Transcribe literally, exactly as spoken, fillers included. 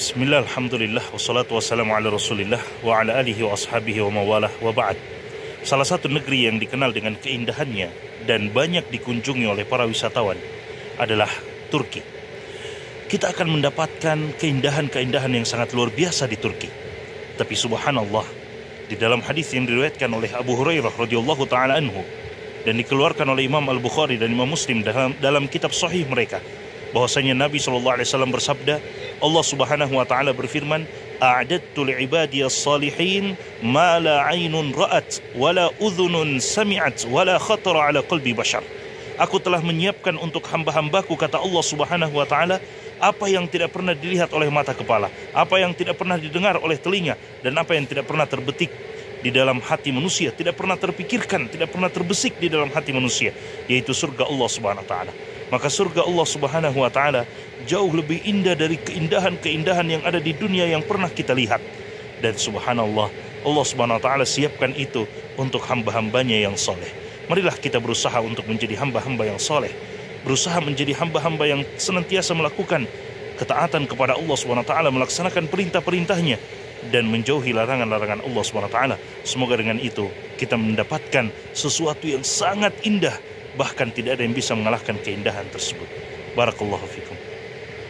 Bismillah, alhamdulillah, wassalatu wassalamu ala rasulillah wa ala alihi wa ashabihi wa mawalah wa ba'd. Salah satu negeri yang dikenal dengan keindahannya dan banyak dikunjungi oleh para wisatawan adalah Turki. Kita akan mendapatkan keindahan-keindahan yang sangat luar biasa di Turki. Tapi subhanallah, di dalam hadis yang diriwayatkan oleh Abu Hurairah radhiyallahu taala anhu dan dikeluarkan oleh Imam Al-Bukhari dan Imam Muslim dalam, dalam kitab sahih mereka, bahwasanya Nabi shallallahu alaihi wasallam bersabda, Allah subhanahu wa ta'ala berfirman, a'adadtu li'ibadiyas salihin ma la aynun ra'at wala udhunun sami'at wala khatara ala qalbi bashar. Aku telah menyiapkan untuk hamba-hambaku, kata Allah subhanahu wa ta'ala, apa yang tidak pernah dilihat oleh mata kepala, apa yang tidak pernah didengar oleh telinga, dan apa yang tidak pernah terbetik di dalam hati manusia, tidak pernah terpikirkan, tidak pernah terbesik di dalam hati manusia, yaitu surga Allah subhanahu wa ta'ala. Maka surga Allah subhanahu wa ta'ala jauh lebih indah dari keindahan-keindahan yang ada di dunia yang pernah kita lihat. Dan subhanallah, Allah subhanahu wa ta'ala siapkan itu untuk hamba-hambanya yang soleh. Marilah kita berusaha untuk menjadi hamba-hamba yang soleh, berusaha menjadi hamba-hamba yang senantiasa melakukan ketaatan kepada Allah subhanahu wa ta'ala, melaksanakan perintah-perintahnya dan menjauhi larangan-larangan Allah subhanahu wa ta'ala. Semoga dengan itu kita mendapatkan sesuatu yang sangat indah, bahkan tidak ada yang bisa mengalahkan keindahan tersebut. Barakallahu fikum.